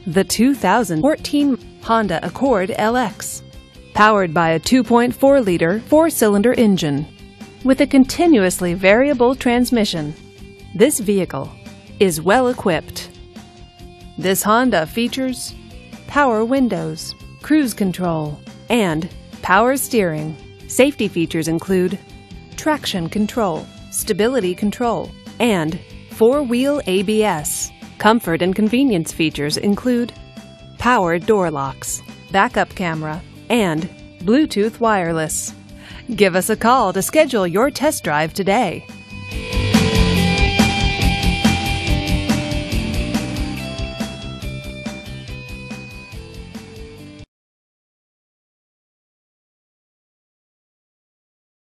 The 2014 Honda Accord LX. Powered by a 2.4-liter four-cylinder engine with a continuously variable transmission, this vehicle is well equipped. This Honda features power windows, cruise control, and power steering. Safety features include traction control, stability control, and four-wheel ABS. Comfort and convenience features include power door locks, backup camera, and Bluetooth wireless. Give us a call to schedule your test drive today.